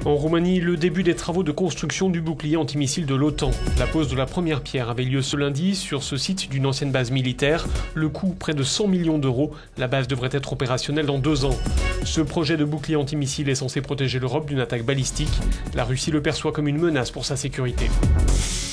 En Roumanie, le début des travaux de construction du bouclier antimissile de l'OTAN. La pose de la première pierre avait lieu ce lundi sur ce site d'une ancienne base militaire. Le coût, près de 100 millions d'euros. La base devrait être opérationnelle dans 2 ans. Ce projet de bouclier antimissile est censé protéger l'Europe d'une attaque balistique. La Russie le perçoit comme une menace pour sa sécurité.